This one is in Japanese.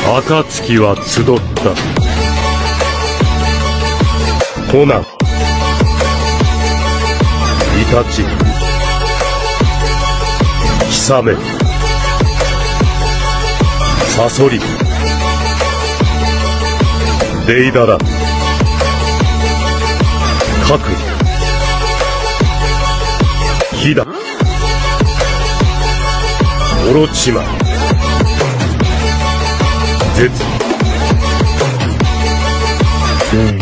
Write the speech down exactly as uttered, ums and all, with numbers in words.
暁は集った。コナン、イタチ、ヒサメ、サソリ、デイダラ、カクリ、ヒダ、オロチマ、ゼツ、